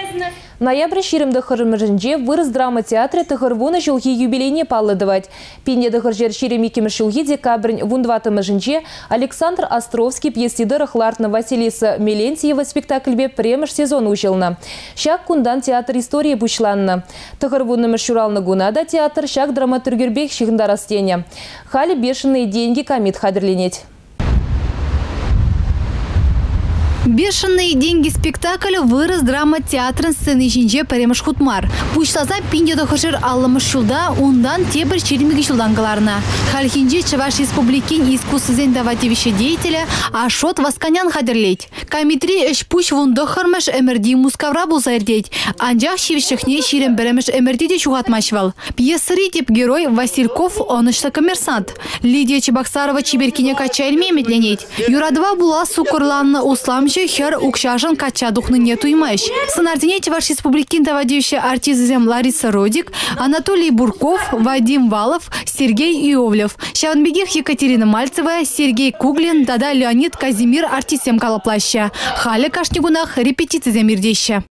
Ноябрь ширемді хырымырынже вырыс драма театры тығырвуны жылғы юбилейне паллыдывать. Пенде дығыржер ширемекемір жылғы декабрін вундватымыжынже Александр Островский пьесиды рахлартны Василиса Мелентьева спектакльбе премыш сезон ужылны. Шак кундан театр истории бушланны. Тығырвуны мышуралны гунада театр шак драматургербек шихндарастене. Хали бешеные деньги комит хадерленеть. Бешеные деньги спектакль вырос драма театрын сцены жинже премыш хутмар. Пучлаза пинде дохожер аллымыш шулда, ундан тебір черемеги шулдангаларына. Хальхинже Чуваш республикин искусствен даватевище деятеля Ашот Васканян хадерлеть. Камитри эш пуч вундохармыш эмерди мускавра булзайрдеть. Анжах шивишехне ширем беремыш эмердиде чугатмашвал. Пьесыри тип герой Васильков, онышта коммерсант. Лидия Чебоксарова чиберкине качайльме медленеть. Юрадва була сукурланна усламжи хер укшажан кача духны не туймаш. Сценардине Чуваш республикин даватевище артизм Лариса Родик, Анатолий Бурков, Вадим Валов, Сергей Иовлев. Шаванбегих Екатерина Мальцева, Сергей Куглин, Дада Леонид Казимир артистем калаплаща. Халя кашнигунах репетиция замирдеща.